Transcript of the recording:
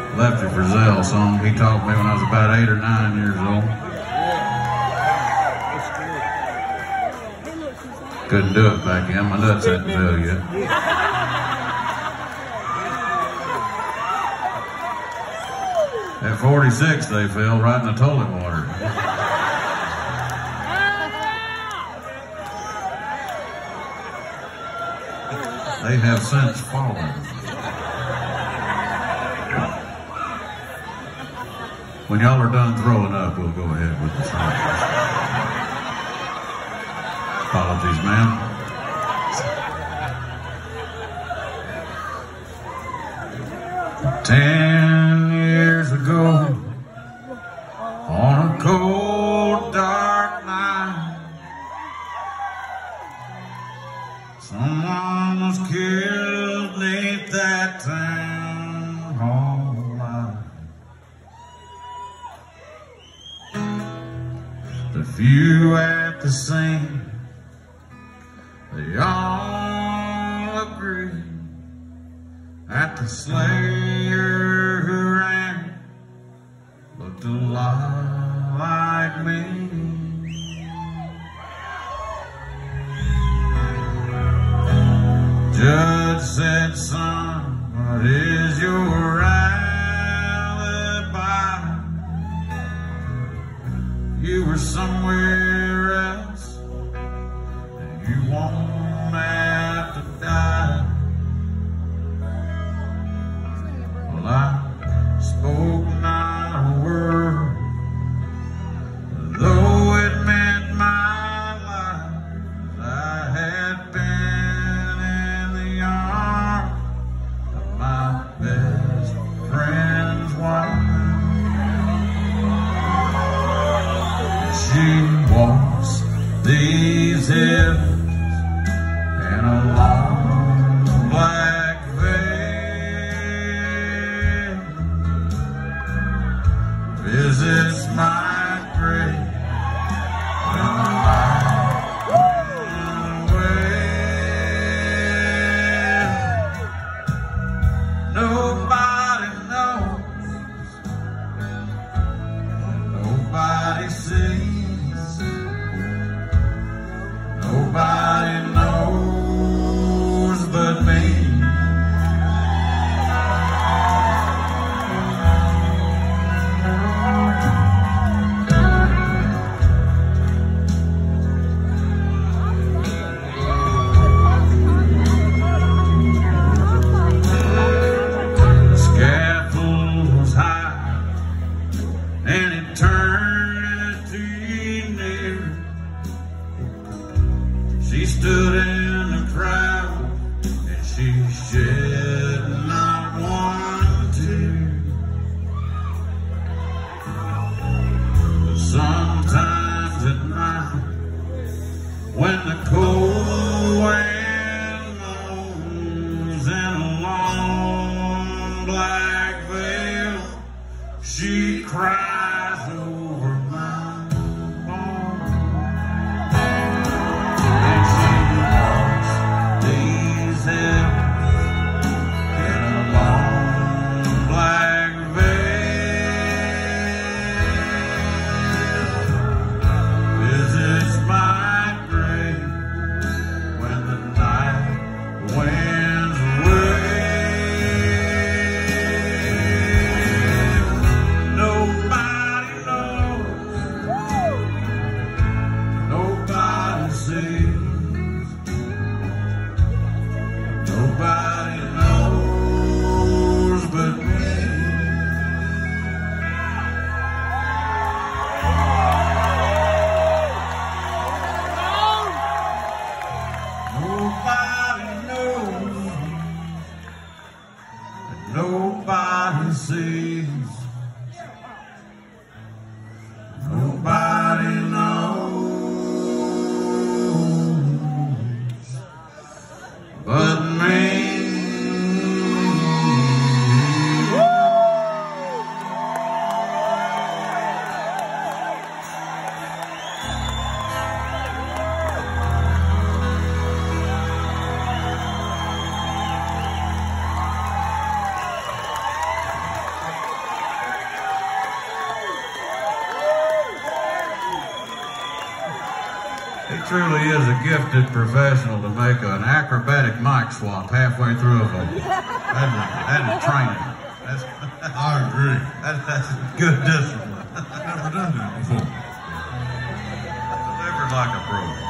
Lefty Frizzell song he taught me when I was about 8 or 9 years old. Couldn't do it back then. My nuts hadn't fell yet. At 46, they fell right in the toilet water. They have since fallen. When y'all are done throwing up, we'll go ahead with the song. Apologies, ma'am. 10 years ago, on a cold, dark night, someone was killed beneath that town hall light. The few at the scene, they all agree that the slayer who ran looked a lot like me. Judge said, son, what is your alibi? You were somewhere else, and you won't have to die. Well, I spoke not a word, though it meant my life. I had been in the arms of my best friend's wife. She walks these hills in a long black veil, visits my grave when the light went away. Nobody knows, nobody sees, nobody knows but me. The scaffold was high and eternity near. She stood in the crowd and she shed not one tear. But sometimes at night, when the cold wind moans in a long black veil, she cries over my bones. And she walks these hills in a long black veil, visits my grave when the night winds away. Nobody truly is a gifted professional to make an acrobatic mic swap halfway through a vote. That is training. I agree. That's good discipline. I've never done that before. Delivered like a pro.